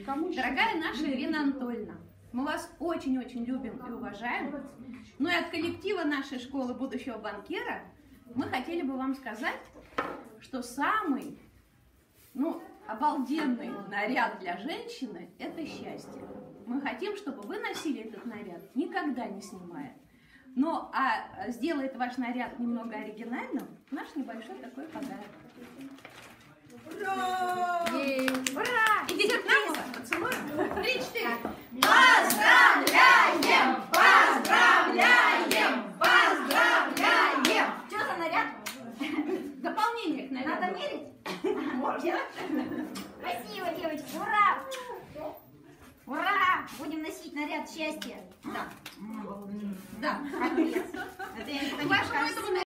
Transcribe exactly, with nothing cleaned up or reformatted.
Дорогая наша Ирина Анатольевна, мы вас очень-очень любим и уважаем. Ну и от коллектива нашей школы будущего банкира мы хотели бы вам сказать, что самый, ну, обалденный наряд для женщины – это счастье. Мы хотим, чтобы вы носили этот наряд, никогда не снимая. Ну, а сделает ваш наряд немного оригинальным наш небольшой такой подарок. Ура! Ура! Идите к нам, поцелуем. Три-четыре. Поздравляем! Поздравляем! Поздравляем! Что за наряд? Дополнение к наряду. Надо мерить? Можно. Спасибо, девочки! Ура! Ура! Будем носить наряд счастья. Да. Да. Это я не Вашему этому